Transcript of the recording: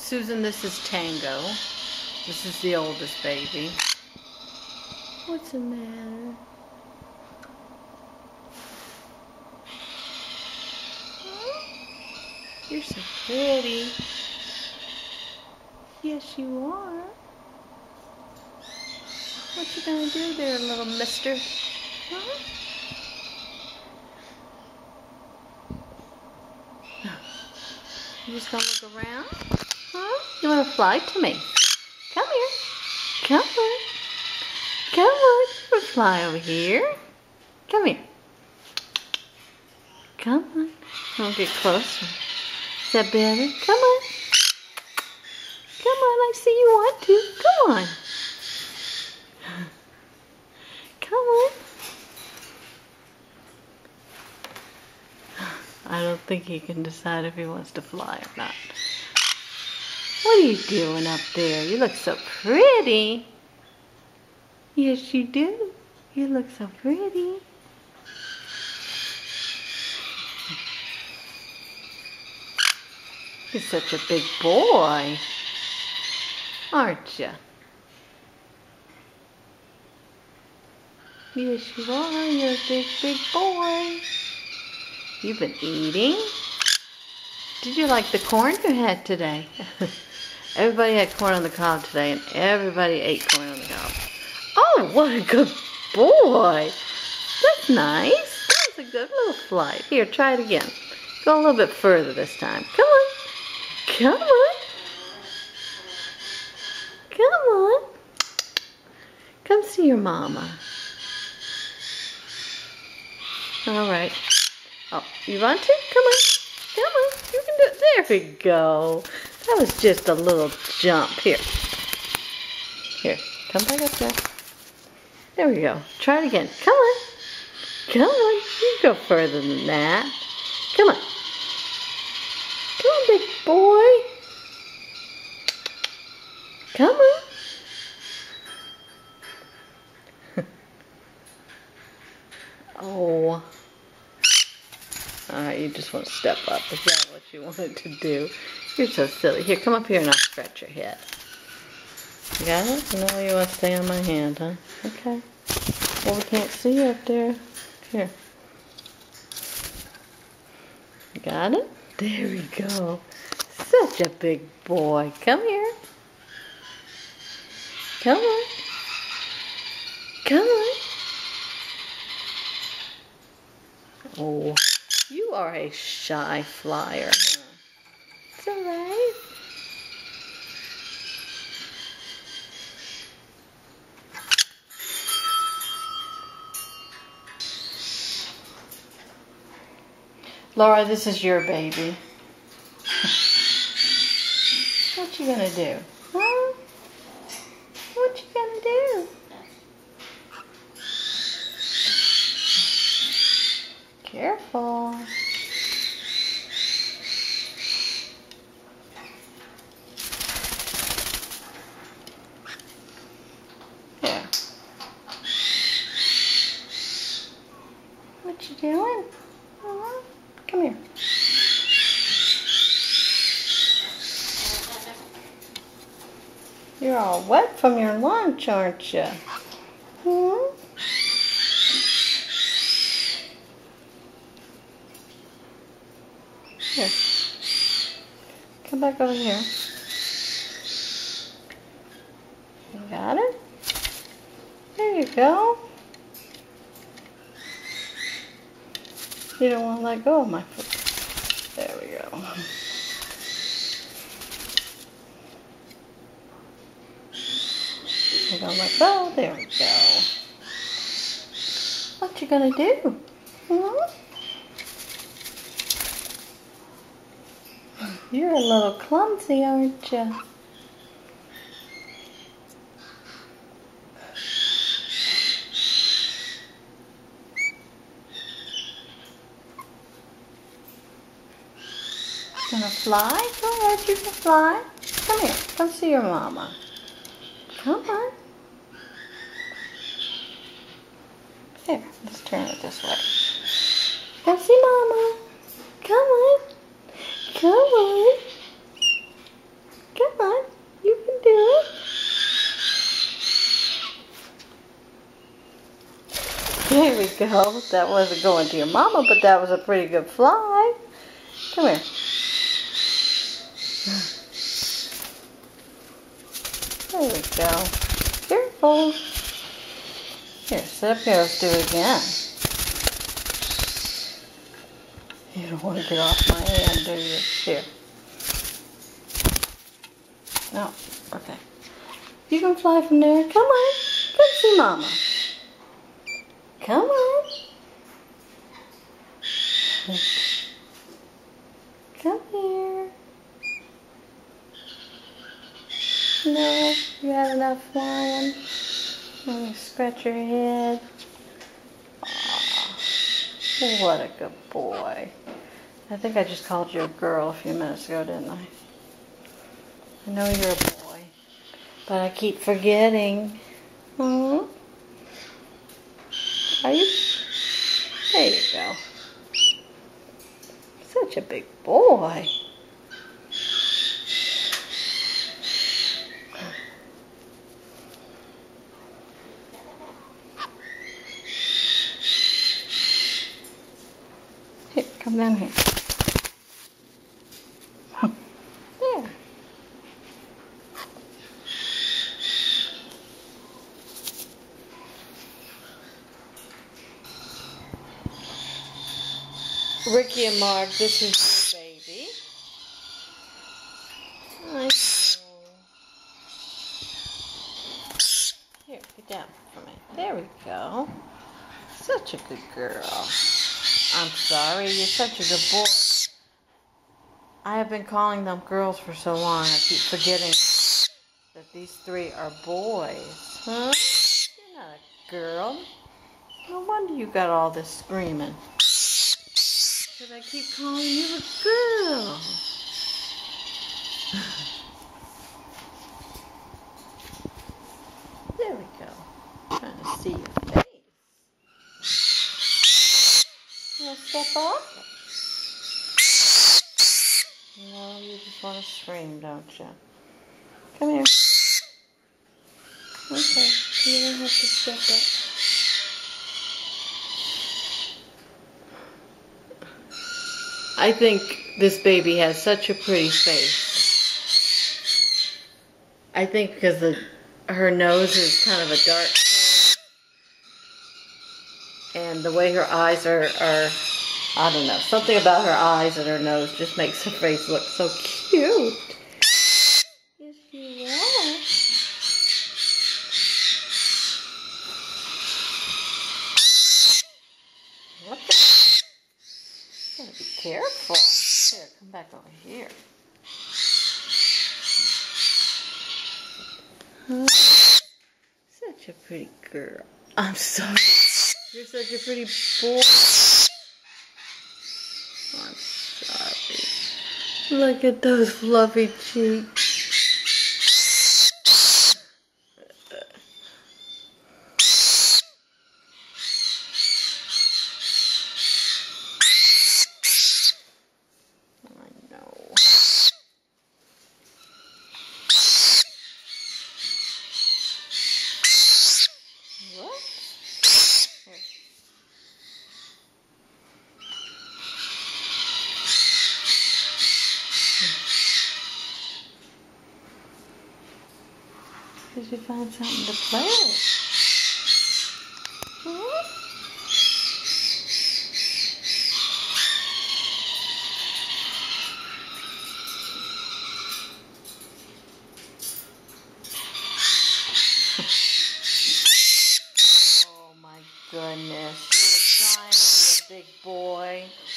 Susan, this is Tango. This is the oldest baby. What's the matter? You're so pretty. Yes, you are. What you gonna do there, little mister? Huh? You just gonna look around? Huh? You wanna fly to me? Come here. Come on. Come on. We'll fly over here. Come here. Come on. I'll get closer. Is that better? Come on. Come on, I see you want to. Come on. Come on. I don't think he can decide if he wants to fly or not. What are you doing up there? You look so pretty. Yes, you do. You look so pretty. You're such a big boy, aren't you? Yes, you are. You're a big, big boy. You've been eating? Did you like the corn you had today? Everybody had corn on the cob today, and everybody ate corn on the cob. Oh, what a good boy. That's nice. That was a good little flight. Here, try it again. Go a little bit further this time. Come on. Come on. Come on. Come see your mama. All right. Oh, you want to? Come on. Come on. You can do it. There we go. That was just a little jump. Here. Here. Come back up there. There we go. Try it again. Come on. Come on. You can go further than that. Come on. Come on, big boy. Come on. Oh. Alright, you just want to step up. Is that what you wanted to do? You're so silly. Here, come up here and I'll scratch your head. You got it? No, you want to stay on my hand, huh? Okay. Well, we can't see you up there. Here. You got it? There we go. Such a big boy. Come here. Come on. Come on. Oh, you are a shy flyer, huh? It's all right. Laura, this is your baby. What you gonna do? Huh? What you gonna do? Careful. There. What you doing? Come here. You're all wet from your lunch, aren't you? Hmm? Here. Come back over here. You got it? There you go. You don't want to let go of my foot. There we go. You don't let go. There we go. What you gonna do? Hmm? You're a little clumsy, aren't you? Gonna fly? Go ahead, you can fly. Come here, come see your mama. Come on. Here, let's turn it this way. Come see mama. Come on. Come on. Come There we go. That wasn't going to your mama, but that was a pretty good fly. Come here. There we go. Careful. Here, sit up here. Let's do it again. You don't want to get off my hand, do you? Here. No. Okay. You can fly from there. Come on. Come see Mama. Come on. Come here. No, you had enough flying. Let me scratch your head. Aw, what a good boy. I think I just called you a girl a few minutes ago, didn't I? I know you're a boy, but I keep forgetting. Are you? There you go. Such a big boy. Here, come down here. There. Ricky and Mark, this is your baby. I know. Here, get down for me. There we go. Such a good girl. I'm sorry, you're such a good boy. I have been calling them girls for so long, I keep forgetting that these three are boys. Huh? You're not a girl. No wonder you got all this screaming. Because I keep calling you a girl. There we go. Trying to see your face. You want to step off? No, you just want to scream, don't you? Come here. Okay, you don't have to step up. I think this baby has such a pretty face. I think because her nose is kind of a dark color, and the way her eyes are, I don't know, something about her eyes and her nose just makes her face look so cute. Yes, you are. What the? Gotta be careful. Here, come back over here. Such a pretty girl. I'm sorry. You're such a pretty boy. I'm sorry. Look at those fluffy cheeks. I know. What? Here. Did you find something to play with? Huh? Oh my goodness, you were trying to be a big boy.